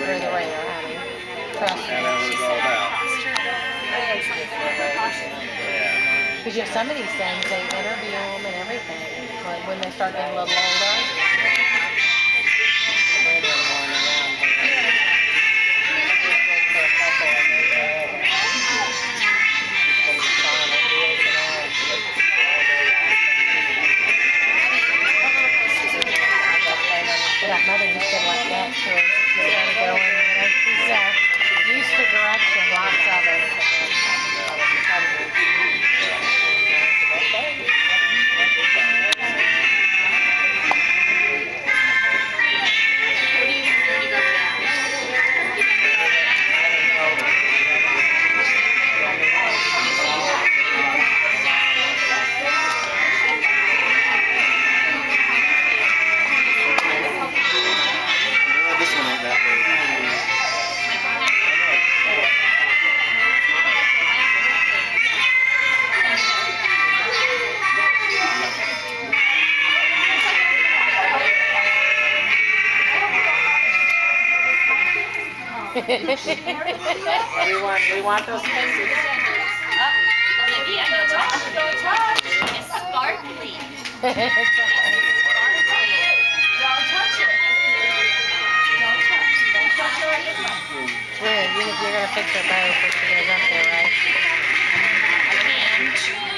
You're the ringer, honey. Trust me. And that was all about. Because you have some of these things, they interview them and everything. Like when they start getting a little older. That mother used to like that too. She started going, she's used to direction, lots of it. we want those pieces. Olivia, no touch. Don't touch. It's sparkly. Don't touch it. Don't touch it. You're gonna fix her bow before she goes up there, right? I can.